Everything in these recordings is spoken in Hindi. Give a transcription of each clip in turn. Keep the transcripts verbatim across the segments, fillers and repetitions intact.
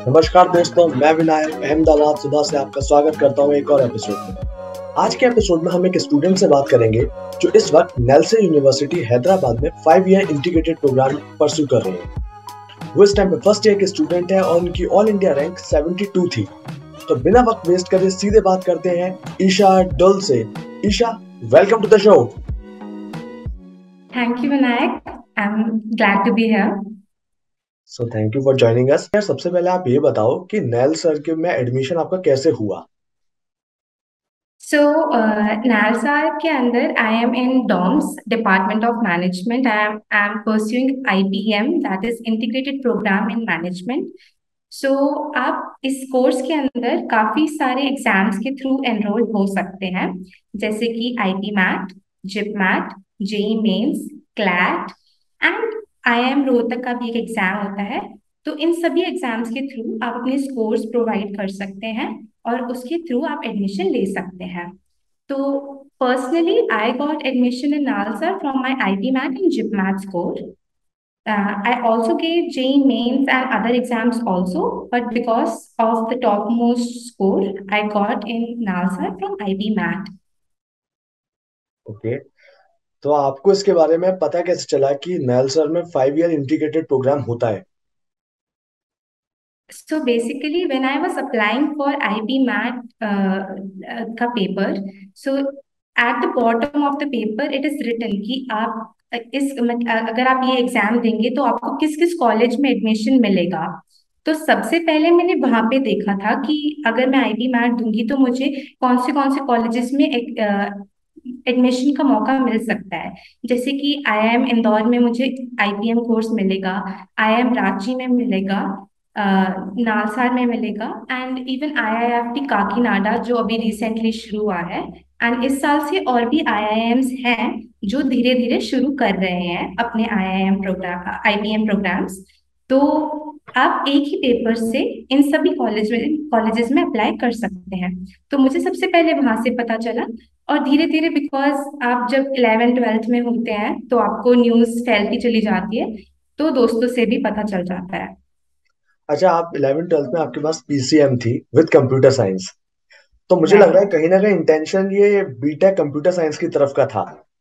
नमस्कार दोस्तों, मैं विनायक अहमदाबाद सुधा से आपका स्वागत करता हूँ एक और एपिसोड में। आज के एपिसोड में हम एक स्टूडेंट से बात करेंगे जो इस वक्त नेल्सन यूनिवर्सिटी हैदराबाद में five year integrated program pursue कर रहे हैं। वो इस टाइम पे फर्स्ट ईयर के स्टूडेंट हैं और उनकी ऑल इंडिया रैंक बहत्तर थी। तो बिना वक्त वेस्ट करे सीधे बात करते हैं ईशा डुल से। Isha, welcome to the show. Thank you, Vinayak. I'm glad to be here. So thank you for joining us. यार, सबसे पहले आप ये बताओ कि नेल सर के में एडमिशन आपका कैसे हुआ। So, uh, NALSA के अंदर I am in DOMS, Department of Management. I am I am pursuing I P M, that is Integrated Program in Management. So, आप इस कोर्स के अंदर काफी सारे एग्जाम्स के थ्रू एनरोल हो सकते हैं, जैसे कि I P MAT, JIPMAT, JEE Mains, CLAT and I M Rohtak का भी एक एग्जाम होता है। तो इन सभी एग्जाम्स के थ्रू आप अपने स्कोर्स प्रोवाइड कर सकते हैं और उसके थ्रू आप एडमिशन ले सकते हैं। तो personally I got admission in NALSAR from my I P MAT and JIPMAT score. Uh, I also gave J E E mains and other exams also, but because of the topmost score I got in NALSA from I B MAT. Okay, तो आपको इसके बारे में पता कैसे चला कि नेल्सर में फाइव ईयर इंटीग्रेटेड प्रोग्राम होता है। So basically, when I was applying for I B MAT uh, uh, का paper, so at the bottom of the paper it is written कि आप इस मत- अगर आप ये एग्जाम देंगे तो आपको किस किस कॉलेज में एडमिशन मिलेगा। तो सबसे पहले मैंने वहां पे देखा था कि अगर मैं आईबी मैट दूंगी तो मुझे कौन से कौन से कॉलेजेस में एडमिशन का मौका मिल सकता है। जैसे कि आईआईएम इंदौर में मुझे आईपीएम कोर्स मिलेगा, आईआईएम रांची में मिलेगा, नालसार में मिलेगा एंड इवन आईआईएफटी काकीनाडा जो अभी रिसेंटली शुरू हुआ है। एंड इस साल से और भी आईआईएम्स हैं जो धीरे धीरे शुरू कर रहे हैं अपने आईआईएम प्रोग्राम, आईपीएम प्रोग्राम्स। तो आप एक ही पेपर से इन सभी कॉलेज में कॉलेजेस में अप्लाई कर सकते हैं। तो मुझे सबसे पहले वहां से पता चला और धीरे धीरे बिकॉज आप जब इलेवेंथ ट्वेल्थ में होते हैं तो आपको न्यूज़ फैलती चली जाती है, तो दोस्तों से भी पता चल जाता है। अच्छा, आप इलेवन ट्वेल्थ में आपके पास पीसीएम थी विद कंप्यूटर साइंस, तो मुझे लग रहा है राइट। कहीं ना कहीं इंटेंशन ये बीटेक कंप्यूटर साइंस की तरफ का था।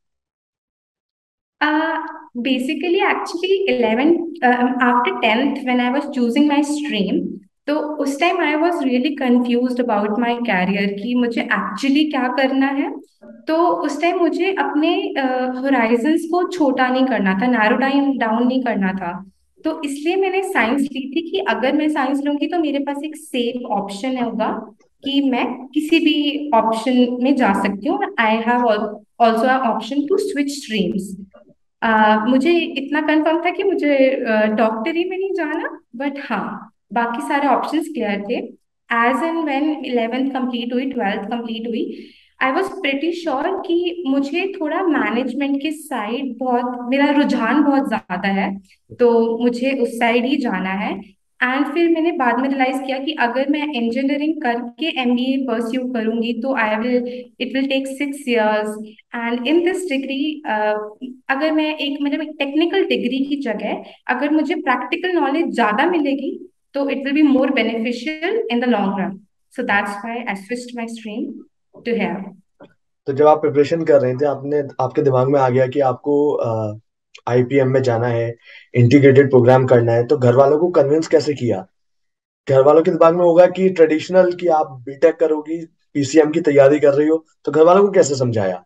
Uh, Basically, actually, eleventh, uh, after tenth, when I was choosing my stream, तो उस time I was really confused about my career कि मुझे एक्चुअली क्या करना है। तो उस टाइम मुझे अपने होराइजन्स को छोटा नहीं करना था, नैरो डाउन डाउन नहीं करना था। तो इसलिए मैंने साइंस ली थी कि अगर मैं साइंस लूंगी तो मेरे पास एक सेफ ऑप्शन होगा कि मैं किसी भी ऑप्शन में जा सकती हूँ। I have also option to switch streams. Ah, मुझे इतना कंफर्म था कि मुझे डॉक्टरी में नहीं जाना, बट हाँ, बाकी सारे ऑप्शंस क्लियर थे। As and when eleventh complete हुई, ट्वेल्थ कंप्लीट हुई, आई वॉज प्रिटी श्योर कि मुझे थोड़ा मैनेजमेंट के साइड बहुत, मेरा रुझान बहुत ज्यादा है, तो मुझे उस साइड ही जाना है। एंड फिर मैंने बाद में रियलाइज किया कि अगर मैं इंजीनियरिंग करके एमबीए परस्यू करूंगी तो I will it will take six years. And in this degree, अगर मैं एक मतलब एक टेक्निकल डिग्री की जगह अगर मुझे प्रैक्टिकल नॉलेज ज्यादा मिलेगी तो it will be more beneficial in the long run. So that's why I switched my stream to here. तो जब आप प्रिपरेशन कर रहे थे, आपने आपके दिमाग में आ गया कि आपको आईपीएम में जाना है, इंटीग्रेटेड प्रोग्राम करना है, तो घर वालों को कन्विंस कैसे किया। घर वालों के दिमाग में होगा कि ट्रेडिशनल कि आप बीटेक करोगी, पीसीएम की तैयारी कर रही हो, तो घर वालों को कैसे समझाया।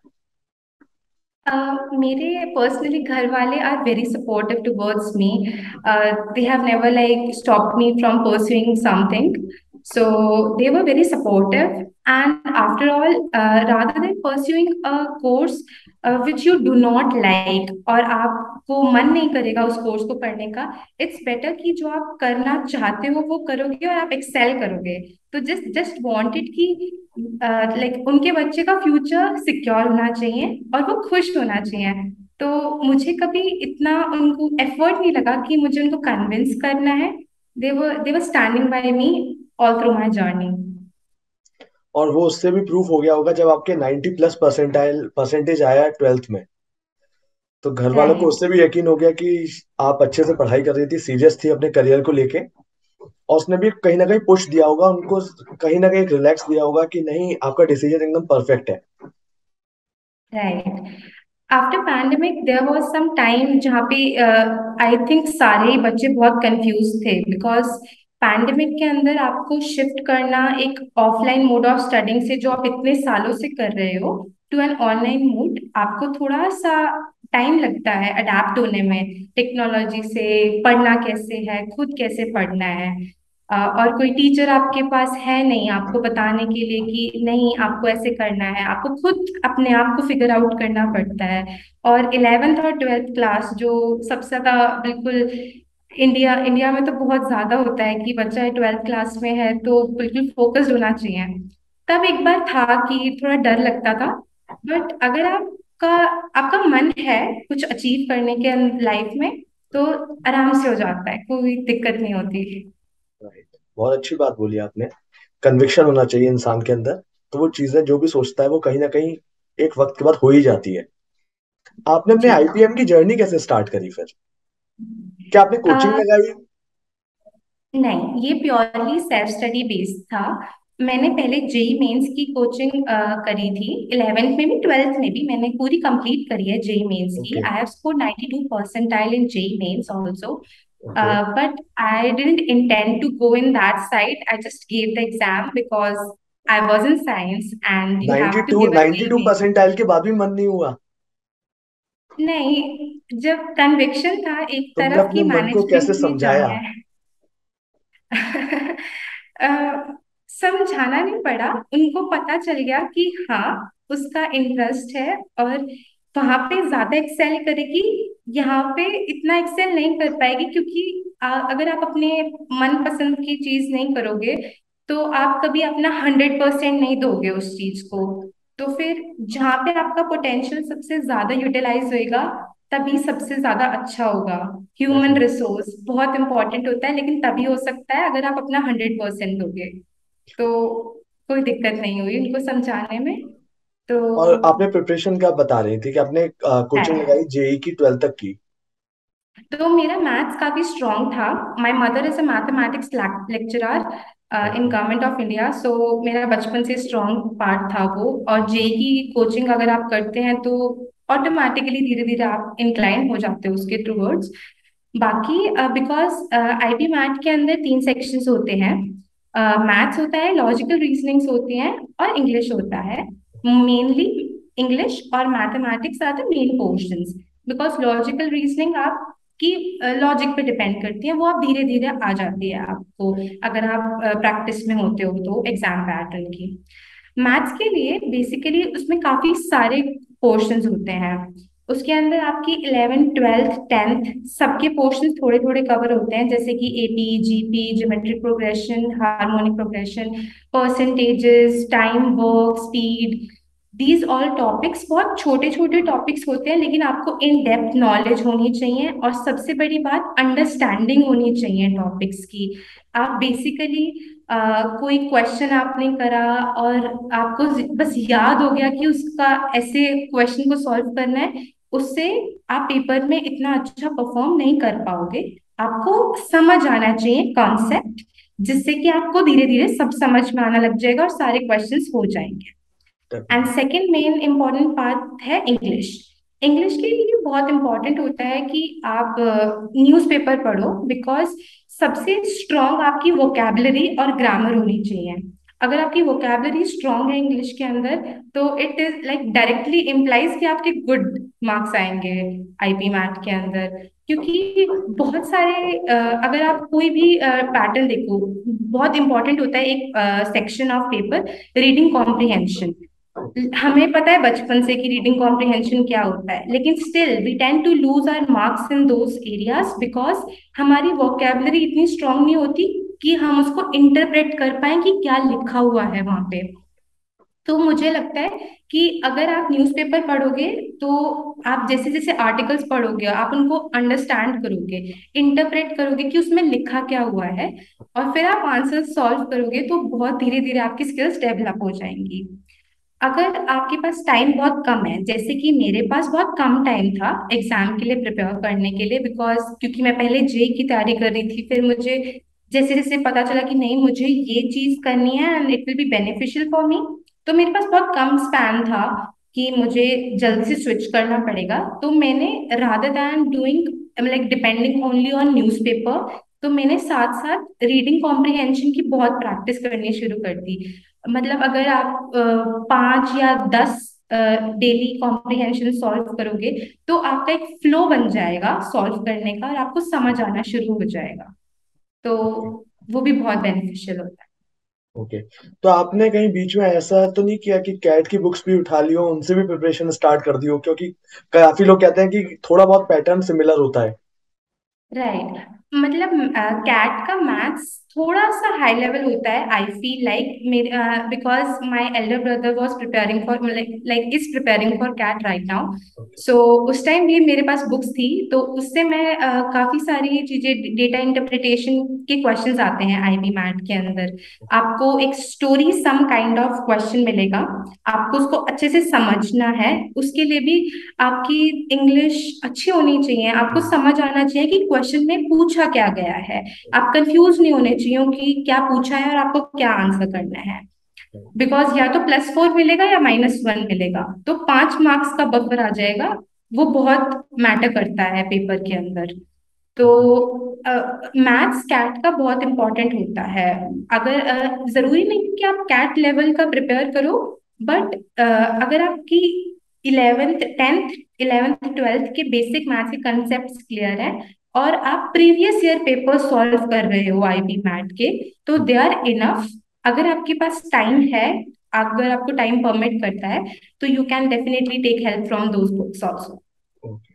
Uh, मेरे पर्सनली घर वाले are very supportive towards me. They have never like stopped me from pursuing something, so they were very supportive. And after all, rather than pursuing a course which you do not like और आपको मन नहीं करेगा उस कोर्स को पढ़ने का, इट्स बेटर कि जो आप करना चाहते हो वो करोगे और आप एक्सेल करोगे। तो जस्ट जस्ट वांटेड कि लाइक उनके बच्चे का फ्यूचर सिक्योर होना चाहिए और वो खुश होना चाहिए। तो मुझे कभी इतना उनको एफर्ट नहीं लगा कि मुझे उनको कन्विंस करना है। They were they were standing by me all through my journey. और वो उससे भी प्रूफ हो गया होगा जब आपके नाइंटी प्लस परसेंटाइल परसेंटेज आया ट्वेल्थ में, तो घर वालों को राइट। उससे भी यकीन हो गया कि आप अच्छे से पढ़ाई कर रही थी, सीरियस थी अपने करियर को लेके। और उसने भी कहीं ना कहीं पुश दिया होगा उनको, कहीं ना कहीं रिलैक्स दिया होगा कि नहीं आपका डिसीजन एकदम परफेक्ट है। Right. After pandemic there was some time जहाँ पे आई थिंक सारे ही बच्चे बहुत कंफ्यूज थे, बिकॉज पैंडेमिक के अंदर आपको शिफ्ट करना एक ऑफलाइन मोड ऑफ स्टडिंग से, जो आप इतने सालों से कर रहे हो, टू एन ऑनलाइन मोड, आपको थोड़ा सा टाइम लगता है अडेप्ट होने में टेक्नोलॉजी से। पढ़ना कैसे है, खुद कैसे पढ़ना है, अ, और कोई टीचर आपके पास है नहीं आपको बताने के लिए कि नहीं आपको ऐसे करना है, आपको खुद अपने आप को फिगर आउट करना पड़ता है। और इलेवेंथ और ट्वेल्थ क्लास जो सबसे ज्यादा, बिल्कुल इंडिया इंडिया में तो बहुत ज्यादा होता है कि बच्चा ट्वेल्थ क्लास में है तो बिल्कुल फोकस्ड होना चाहिए। तब एक बार था कि थोड़ा डर लगता था, बट अगर आपका आपका मन है कुछ अचीव करने के लाइफ में, तो आराम से हो जाता है, कोई दिक्कत नहीं होती। राइट, बहुत अच्छी बात बोली आपने। कन्विक्शन होना चाहिए इंसान के अंदर, तो वो चीजें जो भी सोचता है वो कहीं ना कहीं एक वक्त के बाद हो ही जाती है। आपने अपने जी। आईपीएम की जर्नी कैसे स्टार्ट करी फिर? क्या आपने कोचिंग आ, लगाई? नहीं, ये प्योरली सेल्फ स्टडी बेस्ड था। मैंने पहले जेई मेंस की कोचिंग करी थी, इलेवेंथ में भी ट्वेल्थ में भी मैंने पूरी कंप्लीट करी है जेई मेंस की। Okay. I have score ninety two percentile in JEE Mains also, okay. But I didn't intend to go in that side. I just give the exam because I was in science and you have to बानवे गिव अ जेई बानवे मेंस। परसेंटाइल के बाद भी मन नहीं हुआ? नहीं, जब कन्विक्शन था एक तुमने तरफ अपने की मन को कैसे मैनेजमेंट में समझाया? जाना है। अ, समझाना नहीं पड़ा, उनको पता चल गया कि हाँ उसका इंटरेस्ट है और वहां पे ज्यादा एक्सेल करेगी, यहाँ पे इतना एक्सेल नहीं कर पाएगी, क्योंकि अ, अगर आप अपने मन पसंद की चीज नहीं करोगे तो आप कभी अपना हंड्रेड परसेंट नहीं दोगे उस चीज को। तो फिर जहाँ पे आपका पोटेंशियल सबसे ज्यादा यूटिलाइज होएगा, तभी सबसे ज्यादा अच्छा होगा। Human definitely. रिसोर्स बहुत इंपॉर्टेंट होता है, लेकिन तभी हो सकता है अगर आप अपना हंड्रेड परसेंट दोगे। तो कोई दिक्कत नहीं हुई उनको समझाने में। तो और आपने प्रिपरेशन क्या बता रही थी कि आपने कोचिंग है, लगाई जेई की ट्वेल्थ तक की? तो मेरा मैथ्स काफी स्ट्रांग था। My mother is a mathematics lecturer in okay. Government of India, सो मेरा बचपन से स्ट्रांग पार्ट था वो। और जेई की कोचिंग अगर आप करते हैं तो ऑटोमेटिकली धीरे धीरे आप इंक्लाइन हो जाते हो उसके टूवर्ड्स। बाकी बिकॉज आईबी मैथ के अंदर तीन सेक्शंस होते हैं, मैथ्स होता है, लॉजिकल रीजनिंग्स होती हैं, और इंग्लिश होता है। मेनली इंग्लिश और mathematics are the main portions, because logical reasoning आप की लॉजिक पे डिपेंड करती है, वो आप धीरे धीरे आ जाती है आपको, अगर आप प्रैक्टिस में होते हो तो एग्जाम पैटर्न की। मैथ्स के लिए बेसिकली उसमें काफी सारे पोर्शंस होते हैं। उसके अंदर आपकी इलेवेंथ ट्वेल्थ टेंथ सबके पोर्शंस थोड़े थोड़े कवर होते हैं, जैसे कि AP, GP, geometric progression, harmonic progression, percentages, time work, speed. These all topics बहुत छोटे छोटे टॉपिक्स होते हैं, लेकिन आपको इन डेप्थ नॉलेज होनी चाहिए, और सबसे बड़ी बात अंडरस्टैंडिंग होनी चाहिए टॉपिक्स की। आप बेसिकली कोई क्वेश्चन आपने करा और आपको बस याद हो गया कि उसका ऐसे क्वेश्चन को सॉल्व करना है, उससे आप पेपर में इतना अच्छा परफॉर्म नहीं कर पाओगे। आपको समझ आना चाहिए कॉन्सेप्ट, जिससे कि आपको धीरे धीरे सब समझ में आना लग जाएगा और सारे क्वेश्चंस हो जाएंगे। And definitely. Second main important part है इंग्लिश। इंग्लिश के लिए बहुत इंपॉर्टेंट होता है कि आप न्यूज़पेपर पढ़ो, बिकॉज सबसे स्ट्रांग आपकी वोकेबलरी और ग्रामर होनी चाहिए। अगर आपकी वोकेबलरी स्ट्रांग है इंग्लिश के अंदर, तो it is like directly implies कि आपके गुड मार्क्स आएंगे आईपी मैथ के अंदर। क्योंकि बहुत सारे अ, अगर आप कोई भी पैटर्न देखो, बहुत इंपॉर्टेंट होता है एक section of paper, reading comprehension. हमें पता है बचपन से कि रीडिंग कॉम्प्रिहेंशन क्या होता है, लेकिन still we tend to lose our marks in those areas, because हमारी वोकेबलरी इतनी स्ट्रांग नहीं होती कि हम उसको इंटरप्रेट कर पाए कि क्या लिखा हुआ है वहां पे। तो मुझे लगता है कि अगर आप न्यूज़पेपर पढ़ोगे, तो आप जैसे जैसे आर्टिकल्स पढ़ोगे आप उनको अंडरस्टैंड करोगे, इंटरप्रेट करोगे कि उसमें लिखा क्या हुआ है, और फिर आप आंसर सॉल्व करोगे, तो बहुत धीरे धीरे आपकी स्किल्स डेवलप हो जाएंगी। अगर आपके पास टाइम बहुत कम है, जैसे कि मेरे पास बहुत कम टाइम था एग्जाम के लिए प्रिपेयर करने के लिए, बिकॉज क्योंकि मैं पहले जेई की तैयारी कर रही थी, फिर मुझे जैसे जैसे पता चला कि नहीं मुझे ये चीज करनी है and it will be beneficial for me, तो मेरे पास बहुत कम स्पैन था कि मुझे जल्दी से स्विच करना पड़ेगा। तो मैंने rather than doing like depending only on newspaper, तो मैंने साथ साथ रीडिंग कॉम्प्रिहेंशन की बहुत प्रैक्टिस करनी शुरू कर दी। मतलब अगर आप अ, पाँच या दस डेली कॉम्प्रिहेंशन सॉल्व करोगे तो आपका एक फ्लो बन जाएगा सॉल्व करने का और आपको समझ आना शुरू हो जाएगा। तो वो भी बहुत बेनिफिशियल होता है। ओके। तो आपने कहीं बीच में ऐसा तो नहीं किया कि कैट की बुक्स भी उठा ली हो, उनसे भी प्रिपरेशन स्टार्ट कर दी हो? क्योंकि काफी लोग कहते हैं कि थोड़ा बहुत पैटर्न सिमिलर होता है। राइट। मतलब कैट का मैथ्स थोड़ा सा हाई लेवल होता है, आई फील लाइक मेरे, because my elder brother was preparing for like is preparing for CAT right now. Okay. So उस टाइम भी मेरे पास बुक्स थी, तो उससे मैं uh, काफी सारी चीजें, डेटा इंटरप्रिटेशन के क्वेश्चंस आते हैं आईबी मैथ के अंदर। आपको एक story some kind of question मिलेगा, आपको उसको अच्छे से समझना है। उसके लिए भी आपकी इंग्लिश अच्छी होनी चाहिए, आपको हम्म। समझ आना चाहिए कि क्वेश्चन में पूछा क्या गया है। आप कंफ्यूज नहीं होने चाहिए कि क्या पूछा है और आपको क्या आंसर करना है। बिकॉज या तो प्लस फोर मिलेगा या माइनस वन मिलेगा, तो पांच मार्क्स का बफर आ जाएगा। वो बहुत मैटर करता है पेपर के अंदर। तो मैथ्स कैट का बहुत इंपॉर्टेंट होता है। अगर अ, जरूरी नहीं कि आप कैट लेवल का प्रिपेयर करो, बट अगर आपकी इलेवेंथ टेंथ इलेवेंथ ट्वेल्थ के बेसिक मैथ्स के कंसेप्ट क्लियर है और आप प्रीवियस ईयर पेपर सॉल्व कर रहे हो आईबी मैथ के, तो दे आर इनफ। अगर आपके पास टाइम है, अगर आपको टाइम परमिट करता है, तो you can definitely take help from those books also. Okay.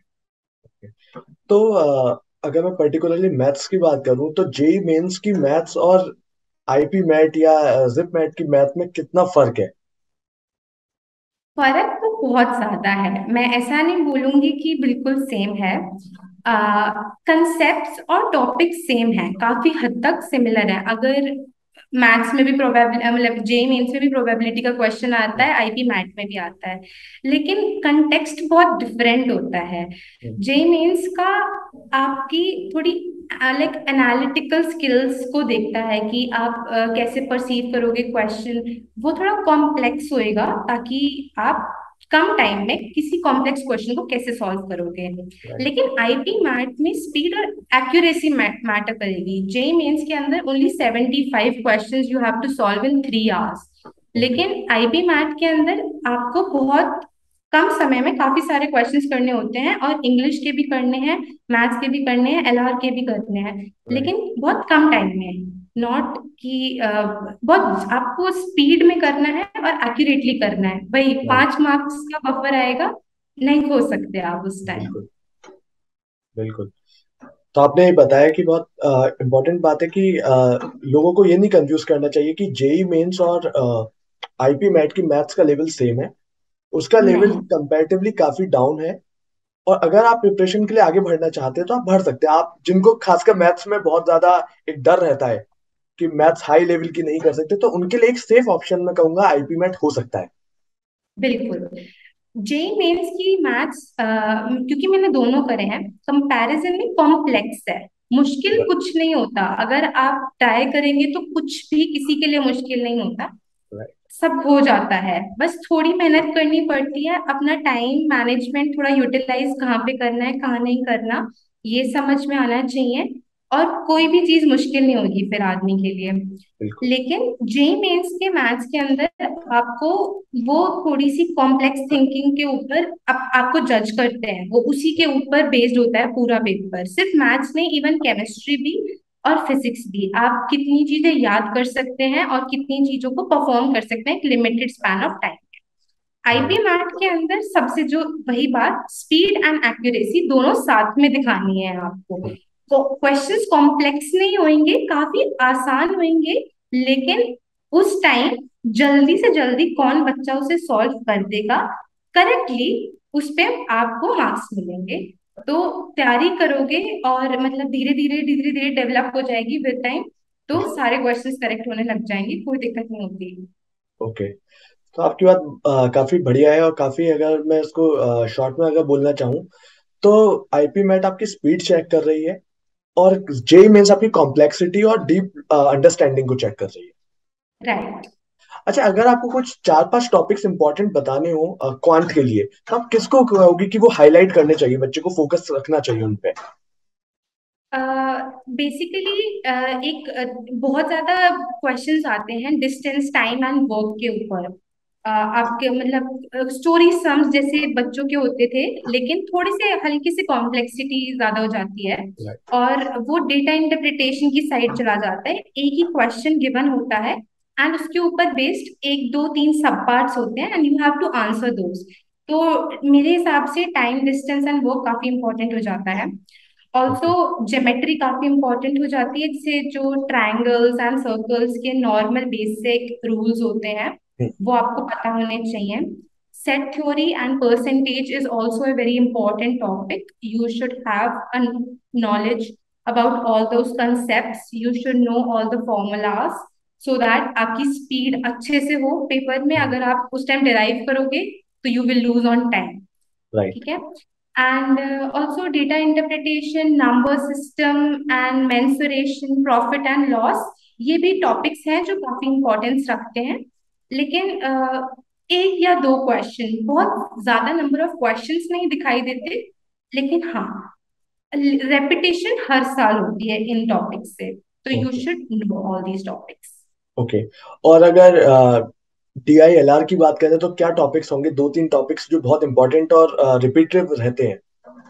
तो अ, अगर मैं पर्टिकुलरली मैथ्स की बात करूं तो जेई मेंस की मैथ्स और आईपी मैट या जिप मैट की मैथ में कितना फर्क है? फर्क तो बहुत ज्यादा है, मैं ऐसा नहीं बोलूंगी कि बिल्कुल सेम है। कंसेप्ट्स और टॉपिक सेम है, काफी हद तक सिमिलर है। अगर मैथ्स में भी प्रोबेबिलिटी, मतलब जे मेंस में भी प्रोबेबिलिटी का क्वेश्चन आता है, आईपी मैथ में भी आता है, लेकिन कंटेक्स्ट बहुत डिफरेंट होता है। हम्म। जे मेंस का आपकी थोड़ी लाइक एनालिटिकल स्किल्स को देखता है कि आप अ, कैसे परसीव करोगे क्वेश्चन। वो थोड़ा कॉम्प्लेक्स होएगा ताकि आप कम टाइम में किसी कॉम्प्लेक्स क्वेश्चन को कैसे सॉल्व करोगे। राइट। लेकिन आईपी मैथ में स्पीड और एक्यूरेसी मैटर करेगी। जे मेंस के अंदर only seventy five question you have to solve in three hours, okay. लेकिन आईबी मैथ के अंदर आपको बहुत कम समय में काफी सारे क्वेश्चंस करने होते हैं, और इंग्लिश के भी करने हैं, मैथ्स के भी करने हैं, एलआर के भी करने हैं, राइट। लेकिन बहुत कम टाइम में। नॉट कि अ, बहुत आपको स्पीड में करना है और एक्यूरेटली करना है, वही राइट। पांच मार्क्स का बफर आएगा, नहीं खो सकते आप उस टाइम। बिल्कुल। बिल्कुल। तो आपने ये बताया कि बहुत इम्पोर्टेंट बात है कि अ, लोगों को ये नहीं कंफ्यूज करना चाहिए कि जेई मेंस और आईपी मैट की मैथ्स का लेवल सेम है। उसका लेवल नहीं, कंपैरेटिवली काफी डाउन है। और अगर आप प्रिपरेशन के लिए आगे बढ़ना चाहते हैं तो आप बढ़ सकते हैं। आप जिनको खासकर मैथ्स में बहुत ज्यादा एक डर रहता है कि मैथ्स हाई लेवल की नहीं कर सकते, तो उनके लिए एक सेफ ऑप्शन मैं कहूंगा आईपी मैट हो सकता है। बिल्कुल। जे मेंस की मैथ्स, क्योंकि मैंने दोनों करे हैं, कंपैरिजन में कॉम्प्लेक्स है। मुश्किल कुछ नहीं होता, अगर आप ट्राई करेंगे तो कुछ भी किसी के लिए मुश्किल नहीं होता। राइट। सब हो जाता है, बस थोड़ी मेहनत करनी पड़ती है, अपना टाइम मैनेजमेंट थोड़ा यूटिलाइज कहाँ पे करना है कहाँ नहीं करना, ये समझ में आना चाहिए। और कोई भी चीज मुश्किल नहीं होगी फिर आदमी के लिए। बिल्कुल। लेकिन जे मेंस के मैथ्स के अंदर आपको वो थोड़ी सी कॉम्प्लेक्स थिंकिंग के ऊपर आप, आपको जज करते हैं, वो उसी के ऊपर बेस्ड होता है पूरा पेपर। सिर्फ मैथ्स नहीं, इवन केमिस्ट्री भी और फिजिक्स भी, आप कितनी चीजें याद कर सकते हैं और कितनी चीजों को परफॉर्म कर सकते हैं एक limited span of time. IP right. Math के अंदर सबसे जो वही बात, स्पीड एंड एक्यूरेसी दोनों साथ में दिखानी है आपको। तो क्वेश्चंस कॉम्प्लेक्स नहीं होंगे, काफी आसान होंगे, लेकिन उस टाइम जल्दी से जल्दी कौन बच्चा उसे सॉल्व कर देगा करेक्टली, उस पे आपको मार्क्स मिलेंगे। तो तैयारी करोगे और मतलब धीरे धीरे धीरे धीरे डेवलप हो जाएगी विद टाइम, तो सारे क्वेश्चंस करेक्ट होने लग जाएंगे, कोई दिक्कत नहीं होती। ओके। तो आपकी बात अ, काफी बढ़िया है, और काफी, अगर मैं इसको शॉर्ट में अगर बोलना चाहूँ तो आईपी मैट आपकी स्पीड चेक कर रही है। और जेई मेंस आपकी कॉम्प्लेक्सिटी और डीप अंडरस्टैंडिंग को चेक कर रही है। राइट। अच्छा, अगर आपको कुछ चार पांच टॉपिक्स इंपॉर्टेंट बताने हो क्वांट के लिए, तो आप किसको कहोगे कि वो हाईलाइट करने चाहिए, बच्चे को फोकस रखना चाहिए उन पे? बेसिकली एक अ, बहुत ज्यादा क्वेश्चंस आते हैं डिस्टेंस, टाइम एंड वर्क के ऊपर। अ, आपके मतलब स्टोरी सम्स जैसे बच्चों के होते थे, लेकिन थोड़ी से हल्की सी कॉम्प्लेक्सिटी ज्यादा हो जाती है, राइट। और वो डेटा इंटरप्रिटेशन की साइड चला जाता है। एक ही क्वेश्चन गिवन होता है एंड उसके ऊपर बेस्ड एक दो तीन सब पार्ट्स होते हैं and you have to answer those. तो मेरे हिसाब से टाइम, डिस्टेंस एंड वर्क काफी इंपॉर्टेंट हो जाता है। Also okay. ज्योमेट्री काफी इंपॉर्टेंट हो जाती है, जैसे जो ट्रायंगल्स एंड सर्कल्स के नॉर्मल बेसिक रूल्स होते हैं वो आपको पता होने चाहिए। Set theory and percentage is also a very important topic. You should have a knowledge about all those concepts. You should know all the formulas so that आपकी स्पीड अच्छे से हो पेपर में। अगर आप उस टाइम डिराइव करोगे तो you will lose on time. Right. ठीक है। And also data interpretation, number system and mensuration, profit and loss, ये भी टॉपिक्स हैं जो काफी इंपॉर्टेंस रखते हैं। लेकिन uh, एक या दो क्वेश्चन, बहुत ज्यादा नंबर ऑफ क्वेश्चंस नहीं दिखाई देते, लेकिन हाँ रेपिटेशन हर साल होती है इन टॉपिक्स से, तो you okay. Should know all these topics. Okay. और अगर डी आई एल आर की बात करें तो क्या टॉपिक्स होंगे, दो तीन टॉपिक्स जो बहुत इंपॉर्टेंट और रिपीटेटिव रहते हैं?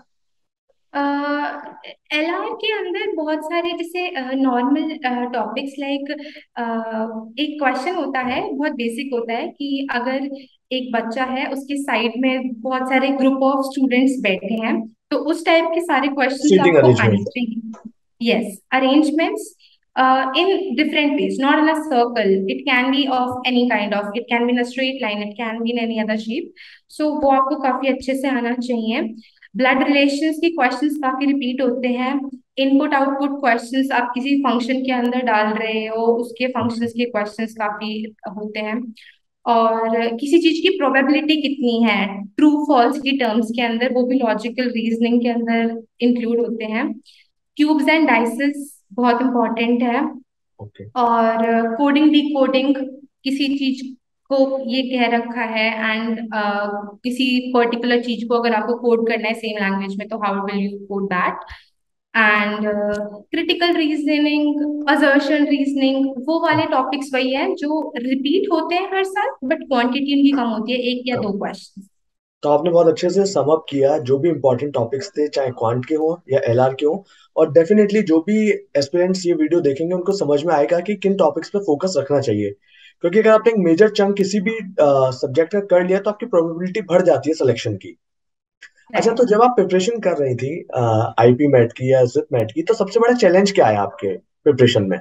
एल आर के अंदर बहुत सारे जैसे नॉर्मल टॉपिक्स लाइक एक क्वेश्चन होता है, बहुत बेसिक होता है कि अगर एक बच्चा है उसके साइड में बहुत सारे ग्रुप ऑफ स्टूडेंट्स बैठे हैं, तो उस टाइप के सारे क्वेश्चंस सीटिंग आपको आने अरेंजमेंट। चाहिए। Yes, arrangements uh, in different ways, not in a circle. It can be of any kind of, it can be in a straight line, it can be in any other shape. So वो आपको काफी अच्छे से आना चाहिए। ब्लड रिलेशंस की क्वेश्चंस काफी रिपीट होते हैं। इनपुट आउटपुट क्वेश्चंस, आप किसी फंक्शन के अंदर डाल रहे हो उसके फंक्शंस के क्वेश्चंस काफी होते हैं। और किसी चीज की प्रोबेबिलिटी कितनी है ट्रू फॉल्स की टर्म्स के अंदर, वो भी लॉजिकल रीजनिंग के अंदर इंक्लूड होते हैं। क्यूब्स एंड डाइसेस बहुत इंपॉर्टेंट है। ओके। और कोडिंग डिकोडिंग, किसी चीज को ये कह रखा है एंड किसी पर्टिकुलर चीज को अगर आपको कोड करना है सेम लैंग्वेज में, तो how will you code that. And critical reasoning, assertion reasoning, वो वाले टॉपिक्स वही हैं जो रिपीट होते हैं हर साल, बट क्वांटिटी उनकी कम होती है, एक या दो क्वेश्चन। तो आपने बहुत अच्छे से सम अप किया जो भी इंपॉर्टेंट टॉपिक्स थे, चाहे क्वांट के हों या एल आर के हों। और डेफिनेटली जो भी एस्पिरेंट्स ये वीडियो देखेंगे उनको समझ में आएगा कि किन टॉपिक्स पे फोकस रखना चाहिए, क्योंकि अगर आपने एक मेजर चंक किसी भी सब्जेक्ट का कर लिया तो आपकी प्रोबेबिलिटी बढ़ जाती है सिलेक्शन की। अच्छा, तो राइट। जब आप प्रिपरेशन कर रही थी आईपी मैट की या जिप मैट की, तो सबसे बड़ा चैलेंज क्या आया आपके प्रिपरेशन में?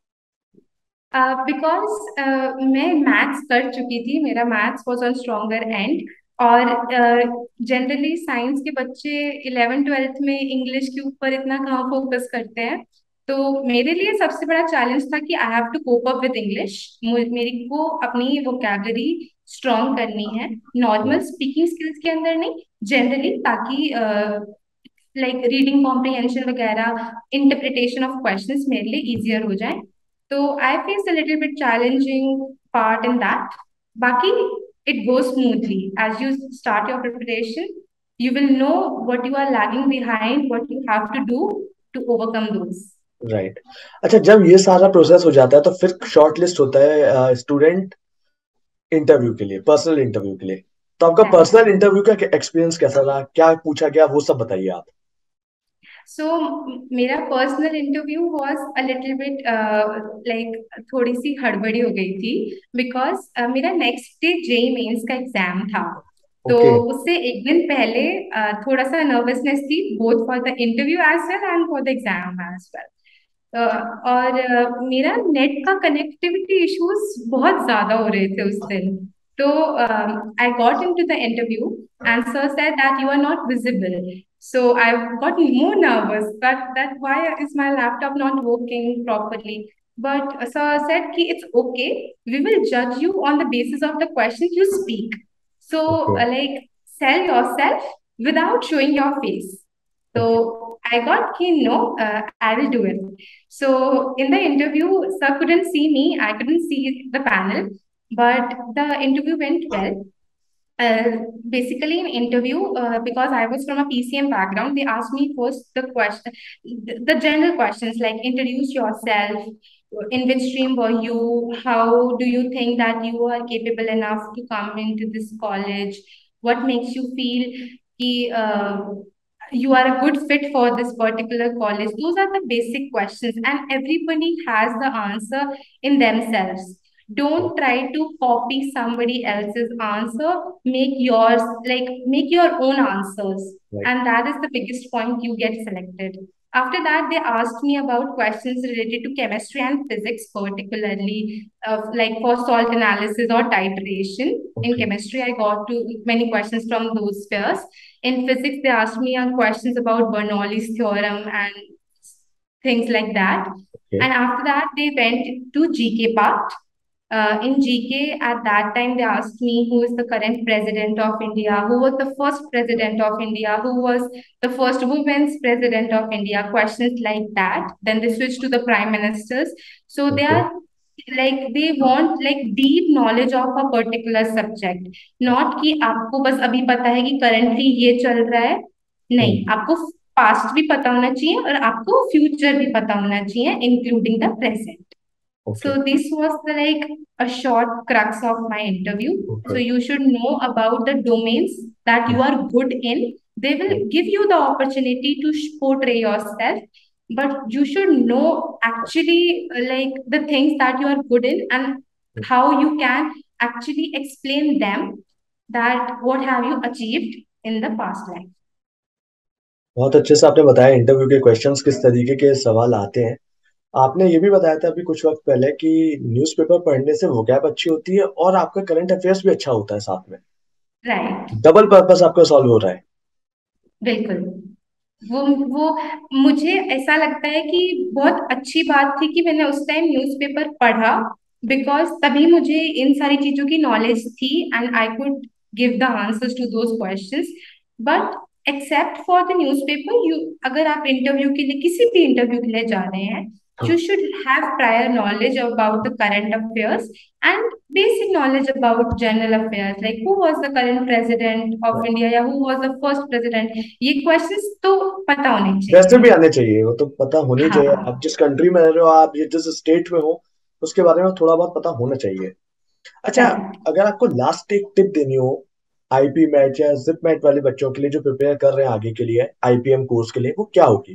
बिकॉज मैं मैथ्स कर चुकी थी, मेरा maths was on stronger end. और जनरली साइंस के बच्चे इलेवन ट्वेल्थ में इंग्लिश के ऊपर इतना कहाँ फोकस करते हैं। तो मेरे लिए सबसे बड़ा चैलेंज था कि I have to cope up with English. मेरी को अपनी वोकैबलरी स्ट्रॉन्ग करनी है, नॉर्मल स्पीकिंग स्किल्स के अंदर नहीं, जनरली, ताकि लाइक रीडिंग कॉम्प्रिहेंशन वगैरह, इंटरप्रिटेशन ऑफ क्वेश्चंस मेरे लिए इजियर हो जाए। तो I faced a little bit challenging part in that. Baki, it goes smoothly. As you start your preparation, you will know what you are lagging behind, what you have to do to overcome those. Right. अच्छा, जब ये सारा प्रोसेस हो जाता है तो फिर शॉर्ट लिस्ट होता है स्टूडेंट इंटरव्यू के लिए, पर्सनल इंटरव्यू के लिए। तो आपका Right. पर्सनल इंटरव्यू का एक्सपीरियंस कैसा रहा, क्या पूछा गया, वो सब बताइए आप। So मेरा personal interview was a little bit like थोड़ी सी हड़बड़ी हो गई थी, बिकॉज uh, मेरा नेक्स्ट डे जेई मेंस का एग्जाम था। तो ओके। उससे एक दिन पहले uh, थोड़ा सा नर्वसनेस थी, both for the interview as well and for the exam as well. और uh, मेरा नेट का कनेक्टिविटी इश्यूज बहुत ज्यादा हो रहे थे उस दिन। तो I got into the interview and sir said that you are not visible. So I got more nervous that that why is my laptop not working properly? But sir said कि it's okay. We will judge you on the basis of the questions you speak. So okay. uh, like sell yourself without showing your face. So okay. I got keen, no, uh, I will do it. So in the interview, sir couldn't see me, I couldn't see the panel, but the interview went well. Uh, basically, in interview, uh, because I was from a P C M background, they asked me first the question, the, the general questions like introduce yourself, in which stream were you, how do you think that you are capable enough to come into this college, what makes you feel ki, uh, you are a good fit for this particular college. Those are the basic questions, and everybody has the answer in themselves. Don't try to copy somebody else's answer. Make yours, like make your own answers. Right. And that is the biggest point you get selected. After that, they asked me about questions related to chemistry and physics, particularly uh, like for salt analysis or titration. In Okay. chemistry, I got to many questions from those spheres. In physics, they asked me on questions about Bernoulli's theorem and things like that. Okay. And after that, they went to G K part. Uh, in G K, at that time, they asked me who is the current president of India, who was the first president of India, who was the first women's president of India, questions like that. Then they switched to the prime ministers. So they Okay. are like they want like deep knowledge of a particular subject, not कि आपको बस अभी पता है कि currently ये चल रहा है, नहीं, Hmm. आपको past भी पता होना चाहिए और आपको future भी पता होना चाहिए, including the present. Okay. So this was the like a short crux of my interview. So Okay. you should know about the domains that you are good in. They will give you the opportunity to sh- portray yourself, but you should know actually uh, like the things that you are good in and how you can actually explain them that what have you achieved in the past life. बहुत अच्छे से आपने बताया इंटरव्यू के क्वेश्चंस किस तरीके के सवाल आते हैं। आपने ये भी बताया था अभी कुछ वक्त पहले कि न्यूज़पेपर पढ़ने से वोकैब अच्छी होती है और आपका करंट अफेयर्स भी अच्छा होता है साथ में। राइट, डबल पर्पस आपका सॉल्व हो रहा है। बिल्कुल। वो वो मुझे ऐसा लगता है कि बहुत अच्छी बात थी कि मैंने उस टाइम न्यूज़पेपर पढ़ा, बिकॉज तभी मुझे इन सारी चीजों की नॉलेज थी and I could give the answers to those questions. But except for the newspaper, you अगर आप इंटरव्यू के लिए किसी भी इंटरव्यू के लिए जा रहे हैं, you should have prior knowledge about the current affairs and basic knowledge about general affairs, like who was the current president of India या who was the first president. ये questions तो पता होने वैसे चाहिए। भी आने चाहिए, वो तो पता होनी चाहिए। हाँ, आप जिस कंट्री में रह रहे हो, आप ये जिस स्टेट में हो, उसके बारे में थोड़ा बहुत पता होना चाहिए। अच्छा, करेक्ट। अगर आपको लास्ट एक टिप देनी हो आईपी मैट या जिप मैट वाले बच्चों के लिए जो प्रिपेयर कर रहे हैं आगे के लिए आईपीएम कोर्स के लिए, वो क्या होगी?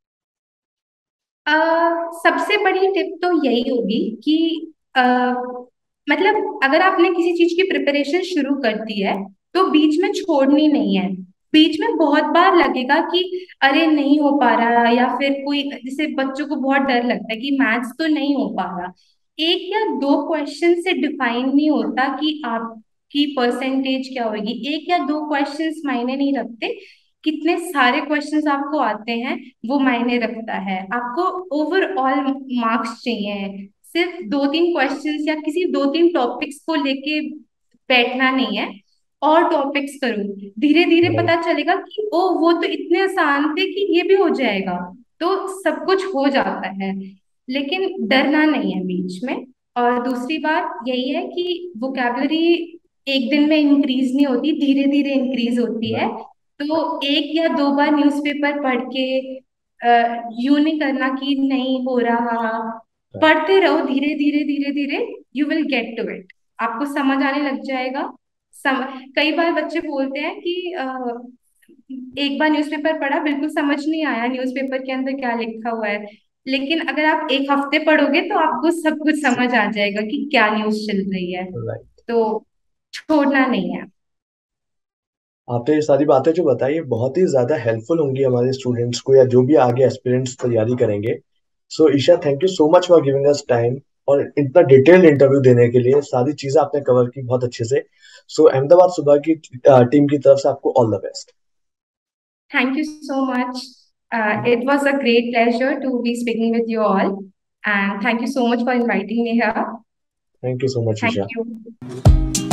अह, सबसे बड़ी टिप तो यही होगी कि अह, मतलब अगर आपने किसी चीज की प्रिपरेशन शुरू कर दी है तो बीच में छोड़नी नहीं है। बीच में बहुत बार लगेगा कि अरे नहीं हो पा रहा, या फिर कोई जैसे बच्चों को बहुत डर लगता है कि मैथ्स तो नहीं हो पा रहा। एक या दो क्वेश्चन से डिफाइन नहीं होता कि आपकी परसेंटेज क्या होगी। एक या दो क्वेश्चंस मायने नहीं रखते, कितने सारे क्वेश्चंस आपको आते हैं वो मायने रखता है। आपको ओवरऑल मार्क्स चाहिए, सिर्फ दो तीन क्वेश्चंस या किसी दो तीन टॉपिक्स को लेके बैठना नहीं है। और टॉपिक्स करो, धीरे धीरे पता चलेगा कि ओ वो तो इतने आसान थे कि ये भी हो जाएगा। तो सब कुछ हो जाता है, लेकिन डरना नहीं है बीच में। और दूसरी बात यही है कि वोकैबुलरी एक दिन में इंक्रीज नहीं होती, धीरे धीरे इंक्रीज होती है। तो एक या दो बार न्यूज़पेपर पढ़ के यू नहीं करना कि नहीं हो रहा। पढ़ते रहो, धीरे धीरे धीरे धीरे you will get to it, आपको समझ आने लग जाएगा। सम, कई बार बच्चे बोलते हैं कि अ, एक बार न्यूज़पेपर पढ़ा, बिल्कुल समझ नहीं आया न्यूज़पेपर के अंदर क्या लिखा हुआ है। लेकिन अगर आप एक हफ्ते पढ़ोगे तो आपको सब कुछ समझ आ जाएगा कि क्या न्यूज़ चल रही है। राइट। तो छोड़ना नहीं है। आपने ये सारी बातें जो बताई ये बहुत ही ज्यादा हेल्पफुल होंगी हमारे स्टूडेंट्स को या जो भी आगे एस्पिरेंट्स तैयारी करेंगे। So Isha, thank you so much for giving us time और इतना डिटेल्ड इंटरव्यू देने के लिए। सारी चीजें आपने कवर की बहुत अच्छे से। सो अहमदाबाद सुबह की टीम की तरफ से आपको all the best. Thank you so much. Uh, it was a great pleasure to be speaking with you all. And thank you so much for inviting me here. Thank you so much Thank Isha. you.